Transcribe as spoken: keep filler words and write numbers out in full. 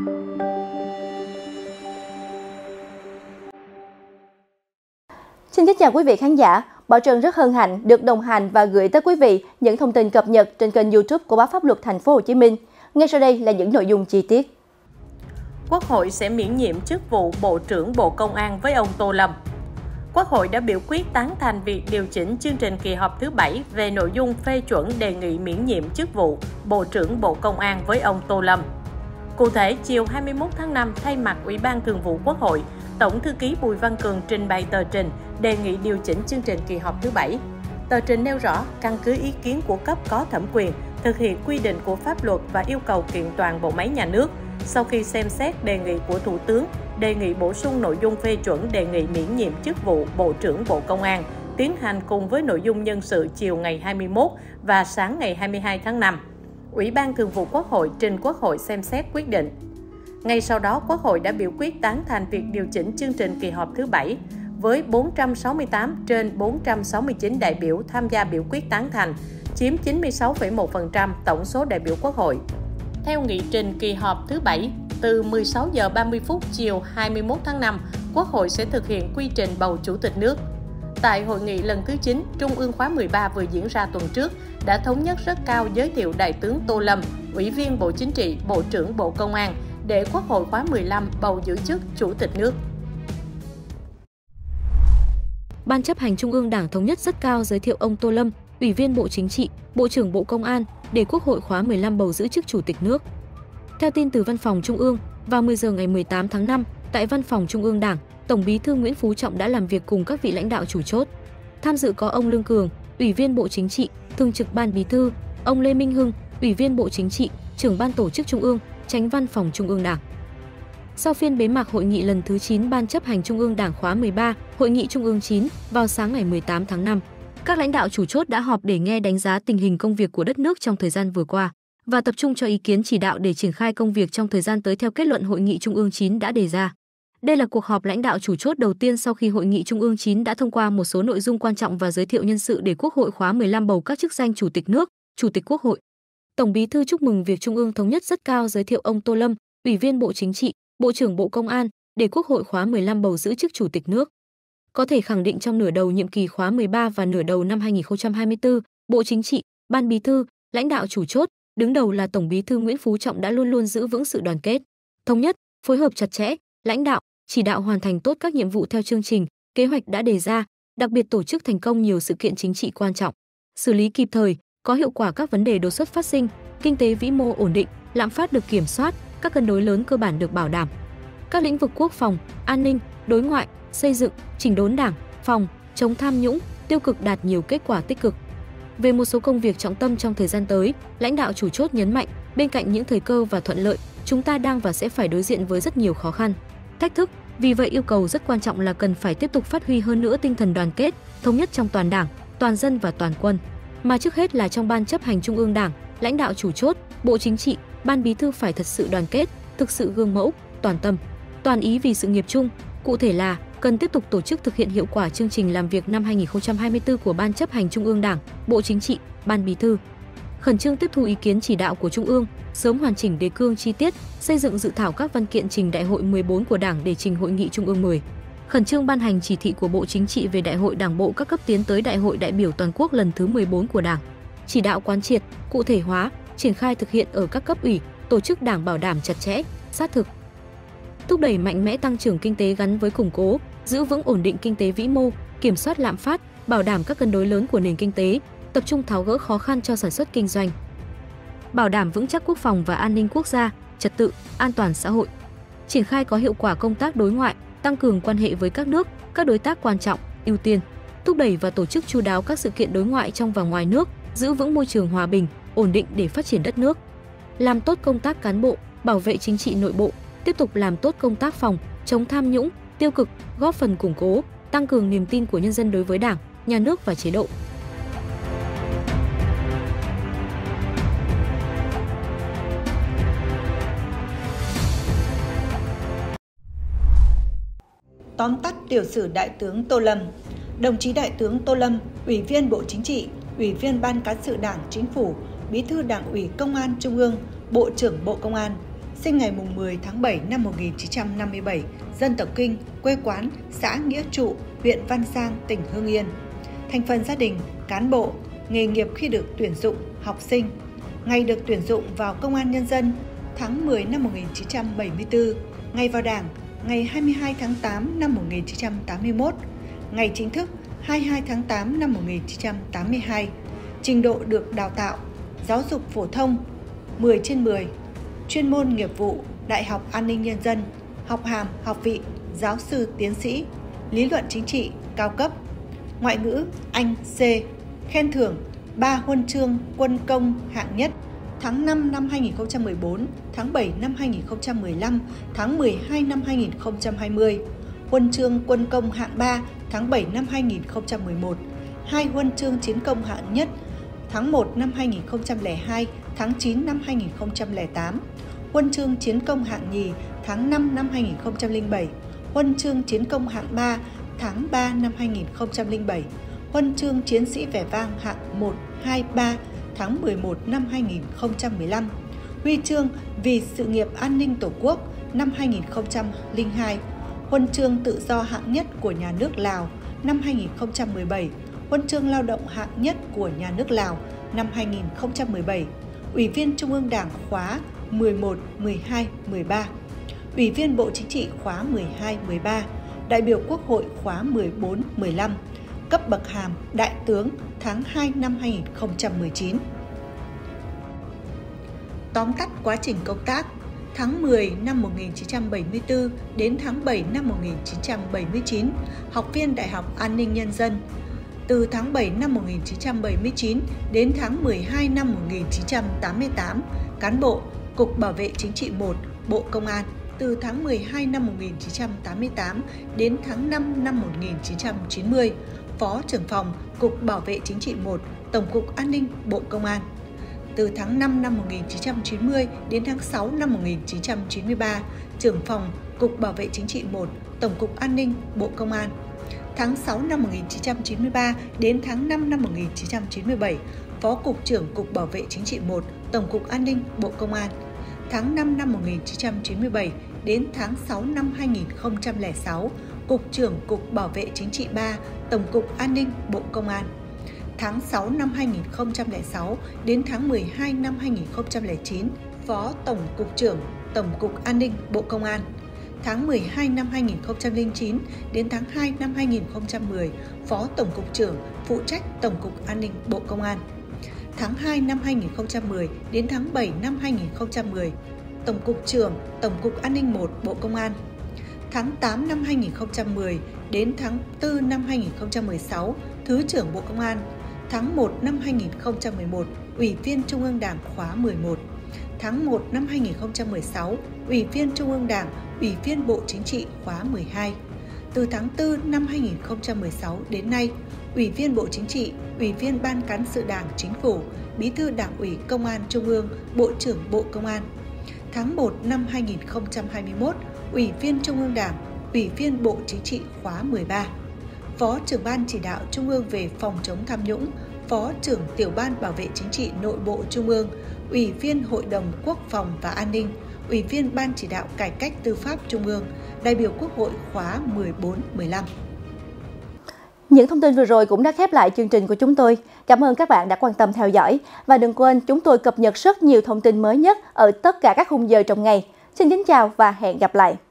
Xin kính chào quý vị khán giả. Bảo Trân rất hân hạnh được đồng hành và gửi tới quý vị những thông tin cập nhật trên kênh YouTube của Báo Pháp Luật Thành phố Hồ Chí Minh. Ngay sau đây là những nội dung chi tiết. Quốc hội sẽ miễn nhiệm chức vụ Bộ trưởng Bộ Công an với ông Tô Lâm. Quốc hội đã biểu quyết tán thành việc điều chỉnh chương trình kỳ họp thứ bảy về nội dung phê chuẩn đề nghị miễn nhiệm chức vụ Bộ trưởng Bộ Công an với ông Tô Lâm. Cụ thể, chiều hai mươi mốt tháng năm, thay mặt Ủy ban Thường vụ Quốc hội, Tổng thư ký Bùi Văn Cường trình bày tờ trình đề nghị điều chỉnh chương trình kỳ họp thứ bảy. Tờ trình nêu rõ, căn cứ ý kiến của cấp có thẩm quyền, thực hiện quy định của pháp luật và yêu cầu kiện toàn bộ máy nhà nước, sau khi xem xét đề nghị của Thủ tướng, đề nghị bổ sung nội dung phê chuẩn đề nghị miễn nhiệm chức vụ Bộ trưởng Bộ Công an, tiến hành cùng với nội dung nhân sự chiều ngày hai mươi mốt và sáng ngày hai mươi hai tháng năm. Ủy ban Thường vụ Quốc hội trình Quốc hội xem xét quyết định. Ngay sau đó, Quốc hội đã biểu quyết tán thành việc điều chỉnh chương trình kỳ họp thứ bảy, với bốn trăm sáu mươi tám trên bốn trăm sáu mươi chín đại biểu tham gia biểu quyết tán thành, chiếm chín mươi sáu phẩy một phần trăm tổng số đại biểu Quốc hội. Theo nghị trình kỳ họp thứ bảy, từ mười sáu giờ ba mươi phút chiều hai mươi mốt tháng năm, Quốc hội sẽ thực hiện quy trình bầu Chủ tịch nước. Tại hội nghị lần thứ chín, Trung ương khóa mười ba vừa diễn ra tuần trước, đã thống nhất rất cao giới thiệu Đại tướng Tô Lâm, Ủy viên Bộ Chính trị, Bộ trưởng Bộ Công an, để Quốc hội khóa mười lăm bầu giữ chức Chủ tịch nước. Ban chấp hành Trung ương Đảng thống nhất rất cao giới thiệu ông Tô Lâm, Ủy viên Bộ Chính trị, Bộ trưởng Bộ Công an, để Quốc hội khóa mười lăm bầu giữ chức Chủ tịch nước. Theo tin từ Văn phòng Trung ương, vào mười giờ ngày mười tám tháng năm, tại Văn phòng Trung ương Đảng, Tổng Bí thư Nguyễn Phú Trọng đã làm việc cùng các vị lãnh đạo chủ chốt. Tham dự có ông Lương Cường, Ủy viên Bộ Chính trị, Thường trực Ban Bí thư, ông Lê Minh Hưng, Ủy viên Bộ Chính trị, Trưởng Ban Tổ chức Trung ương, Chánh Văn phòng Trung ương Đảng. Sau phiên bế mạc hội nghị lần thứ chín Ban chấp hành Trung ương Đảng khóa mười ba, Hội nghị Trung ương chín vào sáng ngày mười tám tháng năm, các lãnh đạo chủ chốt đã họp để nghe đánh giá tình hình công việc của đất nước trong thời gian vừa qua và tập trung cho ý kiến chỉ đạo để triển khai công việc trong thời gian tới theo kết luận Hội nghị Trung ương chín đã đề ra. Đây là cuộc họp lãnh đạo chủ chốt đầu tiên sau khi Hội nghị Trung ương chín đã thông qua một số nội dung quan trọng và giới thiệu nhân sự để Quốc hội khóa mười lăm bầu các chức danh Chủ tịch nước, Chủ tịch Quốc hội. Tổng Bí thư chúc mừng việc Trung ương thống nhất rất cao giới thiệu ông Tô Lâm, Ủy viên Bộ Chính trị, Bộ trưởng Bộ Công an, để Quốc hội khóa mười lăm bầu giữ chức Chủ tịch nước. Có thể khẳng định trong nửa đầu nhiệm kỳ khóa mười ba và nửa đầu năm hai nghìn không trăm hai mươi tư, Bộ Chính trị, Ban Bí thư, lãnh đạo chủ chốt, đứng đầu là Tổng Bí thư Nguyễn Phú Trọng đã luôn luôn giữ vững sự đoàn kết, thống nhất, phối hợp chặt chẽ, lãnh đạo, chỉ đạo hoàn thành tốt các nhiệm vụ theo chương trình, kế hoạch đã đề ra, đặc biệt tổ chức thành công nhiều sự kiện chính trị quan trọng, xử lý kịp thời, có hiệu quả các vấn đề đột xuất phát sinh, kinh tế vĩ mô ổn định, lạm phát được kiểm soát, các cân đối lớn cơ bản được bảo đảm. Các lĩnh vực quốc phòng, an ninh, đối ngoại, xây dựng, chỉnh đốn Đảng, phòng, chống tham nhũng, tiêu cực đạt nhiều kết quả tích cực. Về một số công việc trọng tâm trong thời gian tới, lãnh đạo chủ chốt nhấn mạnh, bên cạnh những thời cơ và thuận lợi, chúng ta đang và sẽ phải đối diện với rất nhiều khó khăn, thách thức. Vì vậy yêu cầu rất quan trọng là cần phải tiếp tục phát huy hơn nữa tinh thần đoàn kết, thống nhất trong toàn Đảng, toàn dân và toàn quân. Mà trước hết là trong Ban chấp hành Trung ương Đảng, lãnh đạo chủ chốt, Bộ Chính trị, Ban Bí thư phải thật sự đoàn kết, thực sự gương mẫu, toàn tâm, toàn ý vì sự nghiệp chung. Cụ thể là cần tiếp tục tổ chức thực hiện hiệu quả chương trình làm việc năm hai nghìn không trăm hai mươi tư của Ban chấp hành Trung ương Đảng, Bộ Chính trị, Ban Bí thư. Khẩn trương tiếp thu ý kiến chỉ đạo của Trung ương, sớm hoàn chỉnh đề cương chi tiết, xây dựng dự thảo các văn kiện trình Đại hội mười bốn của Đảng để trình Hội nghị Trung ương mười. Khẩn trương ban hành chỉ thị của Bộ Chính trị về Đại hội Đảng bộ các cấp tiến tới Đại hội đại biểu toàn quốc lần thứ mười bốn của Đảng. Chỉ đạo quán triệt, cụ thể hóa, triển khai thực hiện ở các cấp ủy, tổ chức Đảng bảo đảm chặt chẽ, sát thực. Thúc đẩy mạnh mẽ tăng trưởng kinh tế gắn với củng cố, giữ vững ổn định kinh tế vĩ mô, kiểm soát lạm phát, bảo đảm các cân đối lớn của nền kinh tế, tập trung tháo gỡ khó khăn cho sản xuất kinh doanh. Bảo đảm vững chắc quốc phòng và an ninh quốc gia, trật tự, an toàn xã hội. Triển khai có hiệu quả công tác đối ngoại, tăng cường quan hệ với các nước, các đối tác quan trọng, ưu tiên, thúc đẩy và tổ chức chu đáo các sự kiện đối ngoại trong và ngoài nước, giữ vững môi trường hòa bình, ổn định để phát triển đất nước. Làm tốt công tác cán bộ, bảo vệ chính trị nội bộ, tiếp tục làm tốt công tác phòng, chống tham nhũng, tiêu cực, góp phần củng cố, tăng cường niềm tin của nhân dân đối với Đảng, Nhà nước và chế độ. Tóm tắt tiểu sử Đại tướng Tô Lâm. Đồng chí Đại tướng Tô Lâm, Ủy viên Bộ Chính trị, Ủy viên Ban Cán sự Đảng Chính phủ, Bí thư Đảng ủy Công an Trung ương, Bộ trưởng Bộ Công an, sinh ngày mười tháng bảy năm một nghìn chín trăm năm mươi bảy, dân tộc Kinh, quê quán xã Nghĩa Trụ, huyện Văn Giang, tỉnh Hưng Yên. Thành phần gia đình, cán bộ, nghề nghiệp khi được tuyển dụng, học sinh. Ngày được tuyển dụng vào Công an Nhân dân, tháng mười năm một nghìn chín trăm bảy mươi tư, ngày vào Đảng, ngày hai mươi hai tháng tám năm một nghìn chín trăm tám mươi mốt, ngày chính thức hai mươi hai tháng tám năm một nghìn chín trăm tám mươi hai. Trình độ được đào tạo, giáo dục phổ thông mười trên mười, chuyên môn nghiệp vụ, Đại học An ninh Nhân dân, học hàm, học vị, giáo sư tiến sĩ, lý luận chính trị, cao cấp, ngoại ngữ, Anh C, khen thưởng ba huân chương quân công hạng nhất, tháng năm năm hai nghìn không trăm mười bốn, tháng bảy năm hai nghìn không trăm mười lăm, tháng mười hai năm hai nghìn không trăm hai mươi, huân chương quân công hạng ba, tháng bảy năm hai nghìn không trăm mười một, hai huân chương chiến công hạng nhất, tháng một năm hai nghìn không trăm lẻ hai, tháng chín năm hai nghìn không trăm lẻ tám, huân chương chiến công hạng nhì, tháng năm năm hai nghìn không trăm lẻ bảy, huân chương chiến công hạng ba, tháng ba năm hai nghìn không trăm lẻ bảy, huân chương chiến sĩ vẻ vang hạng một, hai, ba, tháng mười một năm hai nghìn không trăm mười lăm, huy chương vì sự nghiệp an ninh Tổ quốc năm hai nghìn không trăm lẻ hai, huân chương tự do hạng nhất của nhà nước Lào năm hai nghìn không trăm mười bảy, huân chương lao động hạng nhất của nhà nước Lào năm hai nghìn không trăm mười bảy, Ủy viên Trung ương Đảng khóa mười một, mười hai, mười ba, Ủy viên Bộ Chính trị khóa mười hai, mười ba, đại biểu Quốc hội khóa mười bốn, mười lăm, cấp bậc hàm đại tướng tháng hai năm hai nghìn không trăm mười chín. Tóm tắt quá trình công tác: tháng mười năm một nghìn chín trăm bảy mươi tư đến tháng bảy năm một nghìn chín trăm bảy mươi chín, học viên Đại học An ninh Nhân dân. Từ tháng bảy năm một nghìn chín trăm bảy mươi chín đến tháng mười hai năm một nghìn chín trăm tám mươi tám, cán bộ Cục Bảo vệ Chính trị một, Bộ Công an. Từ tháng mười hai năm một nghìn chín trăm tám mươi tám đến tháng năm năm một nghìn chín trăm chín mươi, Phó trưởng phòng Cục Bảo vệ Chính trị một, Tổng cục An ninh, Bộ Công an. Từ tháng năm năm một nghìn chín trăm chín mươi đến tháng sáu năm một nghìn chín trăm chín mươi ba, trưởng phòng Cục Bảo vệ Chính trị một, Tổng cục An ninh, Bộ Công an. Tháng sáu năm một nghìn chín trăm chín mươi ba đến tháng năm năm một nghìn chín trăm chín mươi bảy, Phó Cục trưởng Cục Bảo vệ Chính trị một, Tổng cục An ninh, Bộ Công an. Tháng năm năm một nghìn chín trăm chín mươi bảy đến tháng sáu năm hai nghìn không trăm lẻ sáu, Cục trưởng Cục Bảo vệ Chính trị ba, Tổng cục An ninh, Bộ Công an. Tháng sáu năm hai nghìn không trăm lẻ sáu đến tháng mười hai năm hai nghìn không trăm lẻ chín, Phó Tổng cục trưởng Tổng cục An ninh, Bộ Công an. Tháng mười hai năm hai nghìn không trăm lẻ chín đến tháng hai năm hai nghìn không trăm mười, Phó Tổng cục trưởng phụ trách Tổng cục An ninh, Bộ Công an. Tháng hai năm hai nghìn không trăm mười đến tháng bảy năm hai nghìn không trăm mười, Tổng cục trưởng Tổng cục An ninh một, Bộ Công an. Tháng tám năm hai nghìn không trăm mười đến tháng tư năm hai nghìn không trăm mười sáu, Thứ trưởng Bộ Công an. Tháng một năm hai nghìn không trăm mười một, Ủy viên Trung ương Đảng khóa mười một. Tháng một năm hai nghìn không trăm mười sáu, Ủy viên Trung ương Đảng, Ủy viên Bộ Chính trị khóa mười hai. Từ tháng tư năm hai nghìn không trăm mười sáu đến nay, Ủy viên Bộ Chính trị, Ủy viên Ban Cán sự Đảng Chính phủ, Bí thư Đảng ủy Công an Trung ương, Bộ trưởng Bộ Công an. Tháng một năm hai nghìn không trăm hai mươi mốt, Ủy viên Trung ương Đảng, Ủy viên Bộ Chính trị khóa mười ba. Phó trưởng Ban Chỉ đạo Trung ương về phòng chống tham nhũng, Phó trưởng Tiểu ban Bảo vệ Chính trị Nội bộ Trung ương, Ủy viên Hội đồng Quốc phòng và An ninh, Ủy viên Ban Chỉ đạo Cải cách Tư pháp Trung ương, đại biểu Quốc hội khóa mười bốn, mười lăm. Những thông tin vừa rồi cũng đã khép lại chương trình của chúng tôi. Cảm ơn các bạn đã quan tâm theo dõi. Và đừng quên, chúng tôi cập nhật rất nhiều thông tin mới nhất ở tất cả các khung giờ trong ngày. Xin kính chào và hẹn gặp lại!